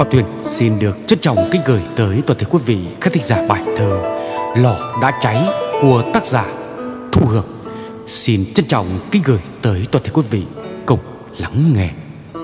Phạm Tuyền xin được trân trọng kính gửi tới toàn thể quý vị khán thính giả bài thơ Lò Đã Cháy của tác giả Thu Hường. Xin trân trọng kính gửi tới toàn thể quý vị cùng lắng nghe.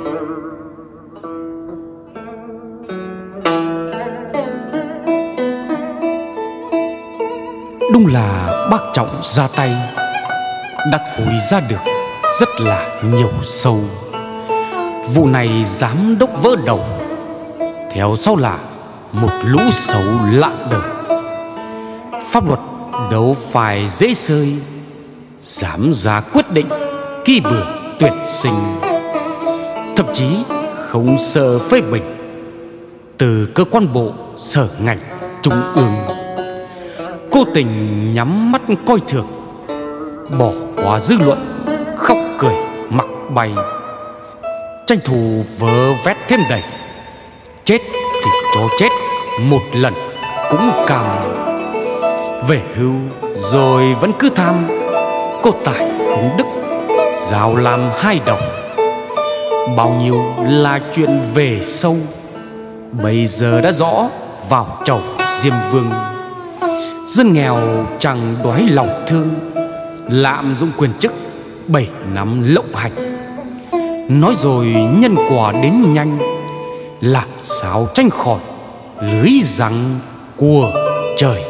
Đúng là bác Trọng ra tay đã khối ra được rất là nhiều sâu. Vụ này giám đốc vỡ đầu, theo sau là một lũ xấu lạ đời. Pháp luật đâu phải dễ sơi, dám ra quyết định kỳ bừa tuyển sinh, thậm chí không sợ phê bình từ cơ quan bộ sở ngành trung ương. Cố tình nhắm mắt coi thường, bỏ qua dư luận, khóc cười mặc bay, tranh thủ vơ vét thêm đầy. Chết thì cho chết một lần cũng cam, về hưu rồi vẫn cứ tham. Cô tài không đức, giao làm hai đồng. Bao nhiêu là chuyện về sâu, bây giờ đã rõ vào chầu Diêm Vương. Dân nghèo chẳng đoái lòng thương, lạm dụng quyền chức 7 năm lộng hành. Nói rồi nhân quả đến nhanh, làm sao tránh khỏi lưới giăng của trời.